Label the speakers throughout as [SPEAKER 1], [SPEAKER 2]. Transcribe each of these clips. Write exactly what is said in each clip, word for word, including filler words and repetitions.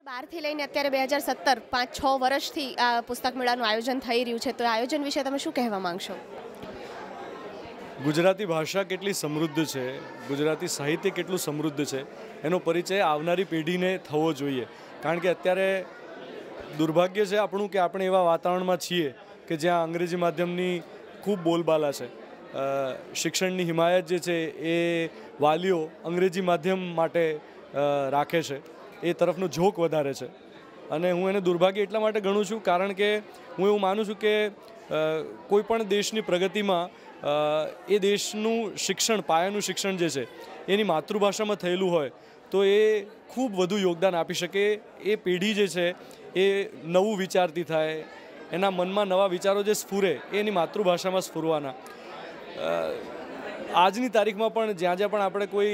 [SPEAKER 1] બારથી લઈને અત્યારે બે હજાર સત્તર પાંચ છ વર્ષથી આ પુસ્તક મેળાનું આયોજન થઈ રહ્યું છે, તો આ આયોજન વિશે તમે શું કહેવા માંગશો?
[SPEAKER 2] ગુજરાતી ભાષા કેટલી સમૃદ્ધ છે, ગુજરાતી સાહિત્ય કેટલું સમૃદ્ધ છે, એનો પરિચય આવનારી પેઢીને થવો જોઈએ. કારણ કે અત્યારે દુર્ભાગ્ય છે આપણું કે આપણે એવા વાતાવરણમાં છીએ કે જ્યાં અંગ્રેજી માધ્યમની ખૂબ બોલબાલા છે. શિક્ષણની હિમાયત જે છે એ વાલીઓ અંગ્રેજી માધ્યમ માટે રાખે છે, એ તરફનો ઝોક વધારે છે. અને હું એને દુર્ભાગ્ય એટલા માટે ગણું છું કારણ કે હું એવું માનું છું કે કોઈ પણ દેશની પ્રગતિમાં એ દેશનું શિક્ષણ, પાયાનું શિક્ષણ જે છે એની માતૃભાષામાં થયેલું હોય તો એ ખૂબ વધુ યોગદાન આપી શકે. એ પેઢી જે છે એ નવું વિચારતી થાય, એના મનમાં નવા વિચારો જે સ્ફુરે એ એની માતૃભાષામાં સ્ફુરવાના. આજની તારીખમાં પણ જ્યાં જ્યાં પણ આપણે કોઈ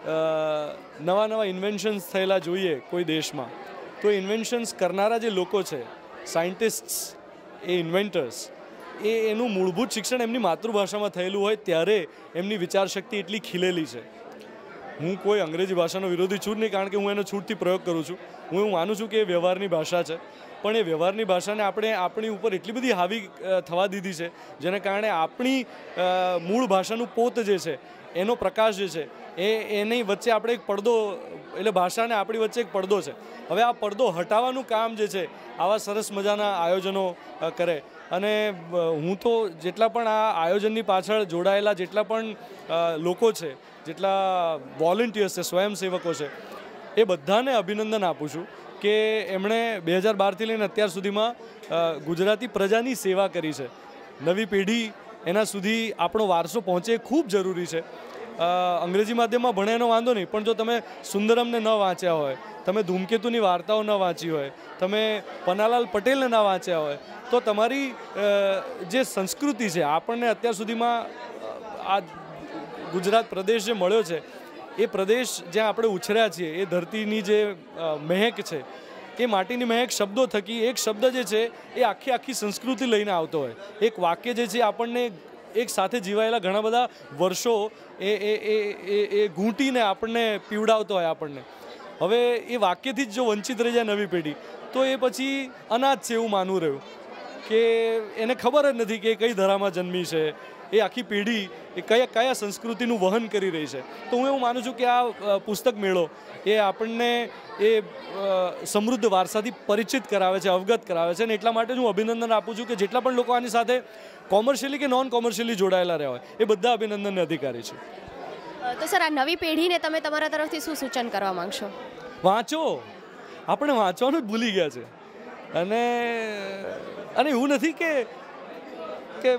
[SPEAKER 2] નવા નવા ઇન્વેન્શન્સ થયેલા જોઈએ કોઈ દેશમાં, તો ઇન્વેન્શન્સ કરનારા જે લોકો છે, સાયન્ટિસ્ટ્સ, એ ઇન્વેન્ટર્સ, એ એનું મૂળભૂત શિક્ષણ એમની માતૃભાષામાં થયેલું હોય ત્યારે એમની વિચારશક્તિ એટલી ખીલેલી છે. હું કોઈ અંગ્રેજી ભાષાનો વિરોધી છું જ નહીં, કારણ કે હું એનો છૂટથી પ્રયોગ કરું છું. હું એવું માનું છું કે એ વ્યવહારની ભાષા છે, પણ એ વ્યવહારની ભાષાને આપણે આપણી ઉપર એટલી બધી હાવી થવા દીધી છે જેને કારણે આપણી મૂળ ભાષાનું પોત જે છે, એનો પ્રકાશ જે છે એ એની વચ્ચે આપણે એક પડદો, એટલે ભાષાને આપણી વચ્ચે એક પડદો છે. હવે આ પડદો હટાવવાનું કામ જે છે આવા સરસ મજાના આયોજનો કરે. અને હું તો જેટલા પણ આ આયોજનની પાછળ જોડાયેલા જેટલા પણ લોકો છે, જેટલા વોલેન્ટિયર્સ છે, સ્વયંસેવકો છે, એ બધાને અભિનંદન આપું છું કે એમણે બે હજાર બારથી લઈને અત્યાર સુધીમાં ગુજરાતી પ્રજાની સેવા કરી છે. નવી પેઢી એના સુધી આપણો વારસો પહોંચે એ ખૂબ જરૂરી છે. અંગ્રેજી માધ્યમમાં ભણે એનો વાંધો નહીં, પણ જો તમે સુંદરમને ન વાંચ્યા હોય, તમે ધૂમકેતુની વાર્તાઓ ન વાંચી હોય, તમે પન્નાલાલ પટેલને ન વાંચ્યા હોય, તો તમારી જે સંસ્કૃતિ છે, આપણને અત્યાર સુધીમાં આ ગુજરાત પ્રદેશ જે મળ્યો છે, એ પ્રદેશ જ્યાં આપણે ઉછર્યા છીએ, એ ધરતીની જે મહેક છે, એ માટીની મહેક શબ્દો થકી, એક શબ્દ જે છે એ આખી આખી સંસ્કૃતિ લઈને આવતો હોય. એક વાક્ય જે છે આપણને એક સાથે જીવાયેલા ઘણા બધા વર્ષો એ એ એ એ ઘૂંટીને આપણને પીવડાવતો હોય આપણને. હવે એ વાક્યથી જ જો વંચિત રહી જાય નવી પેઢી, તો એ પછી અનાજ છે એવું માનવું રહ્યું કે એને ખબર જ નથી કે કઈ ધરામાં જન્મી છે, એ આખી પેઢી એ કયા કયા સંસ્કૃતિનું વહન કરી રહી છે. તો હું એવું માનું છું કે આ પુસ્તક મેળો એ આપણને એ સમૃદ્ધ વારસાથી પરિચિત કરાવે છે, અવગત કરાવે છે. અને એટલા માટે હું અભિનંદન આપું છું કે જેટલા પણ લોકો આની સાથે કોમર્શિયલી કે નોન કોમર્શિયલી જોડાયેલા રહ્યા હોય, એ બધા અભિનંદનને અધિકારી છે.
[SPEAKER 1] તો સર, આ નવી પેઢીને તમે તમારા તરફથી શું સૂચન કરવા માંગશો?
[SPEAKER 2] વાંચો. આપણે વાંચવાનું જ ભૂલી ગયા છે. અને અને એવું નથી કે કે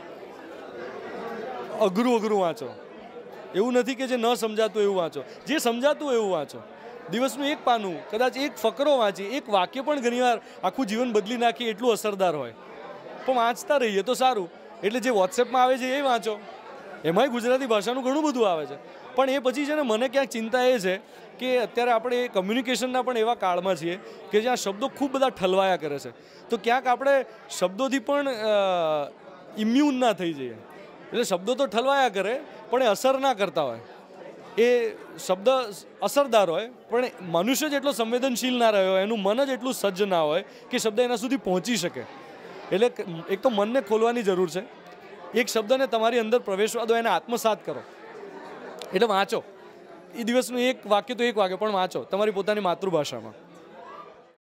[SPEAKER 2] અઘરું અઘરું વાંચો, એવું નથી કે જે ન સમજાતું એવું વાંચો, જે સમજાતું એવું વાંચો. દિવસનું એક પાનું, કદાચ એક ફકરો વાંચી, એક વાક્ય પણ ઘણીવાર આખું જીવન બદલી નાખી એટલું અસરદાર હોય. પણ વાંચતા રહીએ તો સારું. એટલે જે વોટ્સએપમાં આવે છે એ વાંચો, એમાંય ગુજરાતી ભાષાનું ઘણું બધું આવે છે. પણ એ પછી છે ને, મને ક્યાંક ચિંતા એ છે કે અત્યારે આપણે કમ્યુનિકેશનના પણ એવા કાળમાં છીએ કે જ્યાં શબ્દો ખૂબ બધા ઠલવાયા કરે છે. તો ક્યાંક આપણે શબ્દોથી પણ ઇમ્યુન ના થઈ જઈએ. એટલે શબ્દો તો ઠલવાયા કરે પણ એ અસર ના કરતા હોય. એ શબ્દ અસરદાર હોય પણ મનુષ્ય જેટલો સંવેદનશીલ ના રહ્યો હોય, એનું મન જ એટલું સજ્જ ના હોય કે શબ્દ એના સુધી પહોંચી શકે. એટલે એક તો મનને ખોલવાની જરૂર છે. એક શબ્દને તમારી અંદર પ્રવેશવા દો, એને આત્મસાત કરો. એટલે વાંચો. એ દિવસનું એક વાક્ય તો એક વાક્ય પણ વાંચો તમારી પોતાની માતૃભાષામાં.